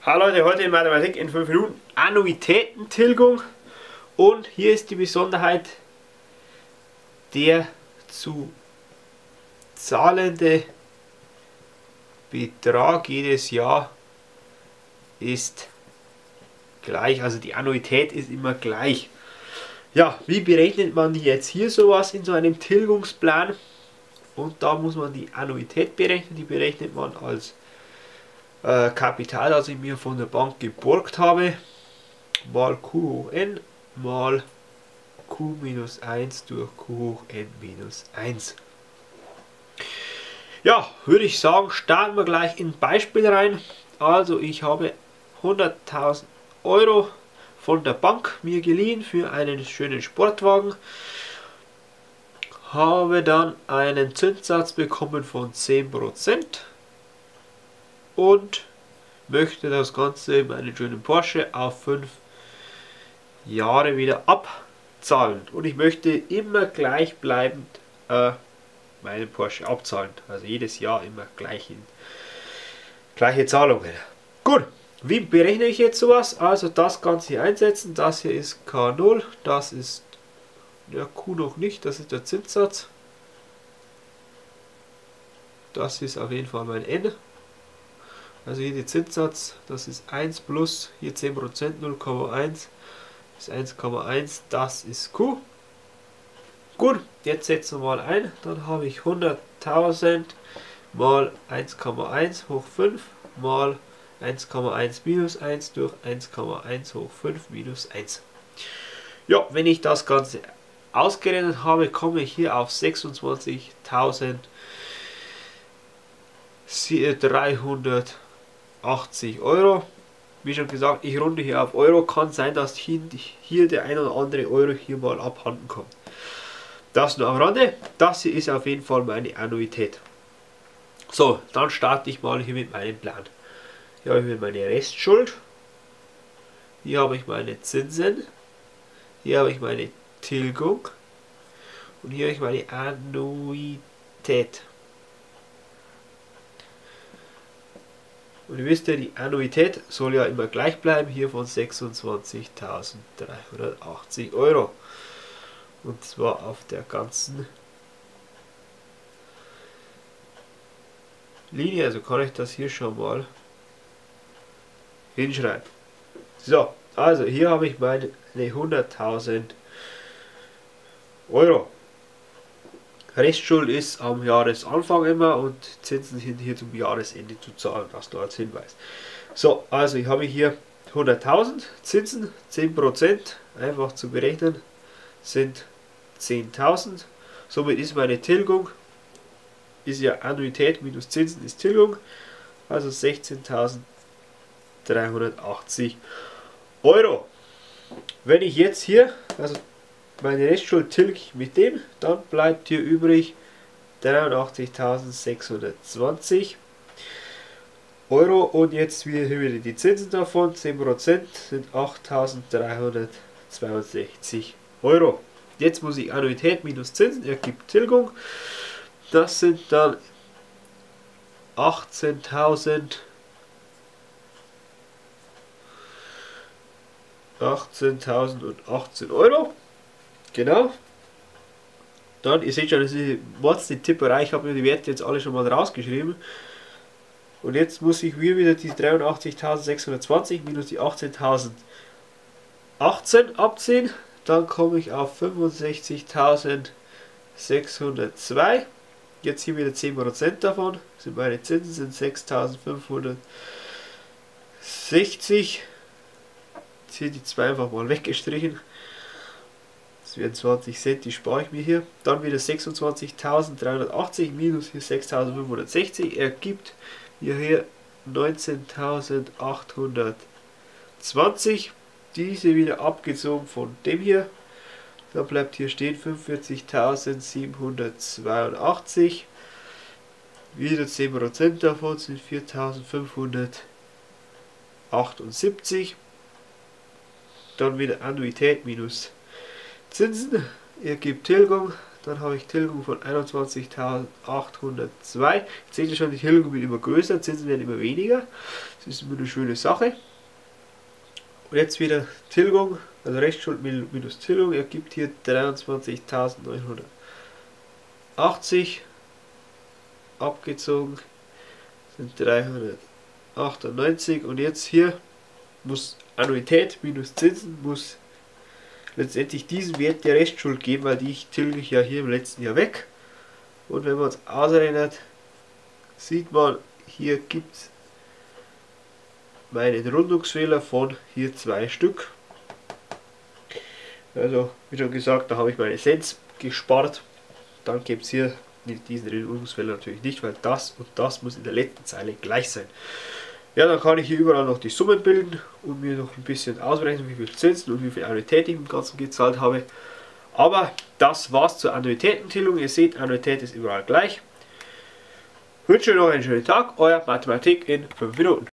Hallo Leute, heute in Mathematik in 5 Minuten Annuitätentilgung, und hier ist die Besonderheit: der zu zahlende Betrag jedes Jahr ist gleich, also die Annuität ist immer gleich. Ja, wie berechnet man jetzt hier sowas in so einem Tilgungsplan? Und da muss man die Annuität berechnen, die berechnet man als Kapital, das ich mir von der Bank geborgt habe, mal Q hoch n mal Q minus 1 durch Q hoch n minus 1. Ja, würde ich sagen, starten wir gleich in ein Beispiel rein. Also ich habe 100.000 Euro von der Bank mir geliehen für einen schönen Sportwagen, habe dann einen Zinssatz bekommen von 10% und möchte das Ganze, meinen schönen Porsche, auf 5 Jahre wieder abzahlen. Und ich möchte immer gleichbleibend meinen Porsche abzahlen. Also jedes Jahr immer gleiche Zahlungen. Gut, wie berechne ich jetzt sowas? Also das Ganze hier einsetzen. Das hier ist K0, das ist ja, Q noch nicht, das ist der Zinssatz. Das ist auf jeden Fall mein N. Also hier der Zinssatz, das ist 1 plus, hier 10%, 0,1 ist 1,1, das ist Q. Gut, jetzt setzen wir mal ein, dann habe ich 100.000 mal 1,1 hoch 5 mal 1,1 minus 1 durch 1,1 hoch 5 minus 1. Ja, wenn ich das Ganze ausgerechnet habe, komme ich hier auf 26.380 Euro. Wie schon gesagt, ich runde hier auf Euro. Kann sein, dass hier der ein oder andere Euro hier mal abhanden kommt. Das nur am Rande. Das hier ist auf jeden Fall meine Annuität. So, dann starte ich mal hier mit meinem Plan. Hier habe ich meine Restschuld. Hier habe ich meine Zinsen. Hier habe ich meine Tilgung. Und hier habe ich meine Annuität. Und ihr wisst ja, die Annuität soll ja immer gleich bleiben, hier von 26.380 Euro. Und zwar auf der ganzen Linie, also kann ich das hier schon mal hinschreiben. So, also hier habe ich meine 100.000 Euro. Restschuld ist am Jahresanfang immer und Zinsen sind hier zum Jahresende zu zahlen, das nur als Hinweis. So, also ich habe hier 100.000, Zinsen 10%, einfach zu berechnen, sind 10.000. Somit ist meine Tilgung, ist ja Annuität minus Zinsen ist Tilgung, also 16.380 Euro. Wenn ich jetzt hier, also meine Restschuld tilge ich mit dem, dann bleibt hier übrig 83.620 Euro, und jetzt hier wieder die Zinsen davon, 10% sind 8.362 Euro. Jetzt muss ich Annuität minus Zinsen ergibt Tilgung, das sind dann 18.018 Euro. Genau. Dann, ihr seht schon, das ist die Tipperei. Ich habe mir die Werte jetzt alle schon mal rausgeschrieben. Und jetzt muss ich wieder die 83.620 minus die 18.018 abziehen. Dann komme ich auf 65.602. Jetzt hier wieder 10% davon. Sind meine Zinsen sind 6.560. Hier die 2 einfach mal weggestrichen. Das wären 20 Cent, die spare ich mir hier. Dann wieder 26.380 minus hier 6.560 ergibt mir hier 19.820. Diese wieder abgezogen von dem hier. Dann bleibt hier stehen 45.782. Wieder 10% davon sind 4.578. Dann wieder Annuität minus Zinsen ergibt Tilgung, Dann habe ich Tilgung von 21.802. Jetzt seht ihr schon, die Tilgung wird immer größer, Zinsen werden immer weniger. Das ist immer eine schöne Sache. Und jetzt wieder Tilgung, also Restschuld minus Tilgung, ergibt hier 23.980. Abgezogen sind 398. Und jetzt hier muss Annuität minus Zinsen muss letztendlich diesen Wert der Restschuld geben, weil die tilge ich ja hier im letzten Jahr weg. Und wenn man es ausrechnet, sieht man, hier gibt es meinen Rundungsfehler von hier 2 Stück. Also wie schon gesagt, da habe ich meine Cents gespart. Dann gibt es hier diesen Rundungsfehler natürlich nicht, weil das und das muss in der letzten Zeile gleich sein. Ja, dann kann ich hier überall noch die Summen bilden und mir noch ein bisschen ausrechnen, wie viel Zinsen und wie viel Annuität ich im Ganzen gezahlt habe. Aber das war's zur Annuitätentilgung. Ihr seht, Annuität ist überall gleich. Ich wünsche euch noch einen schönen Tag. Euer Mathematik in 5 Minuten.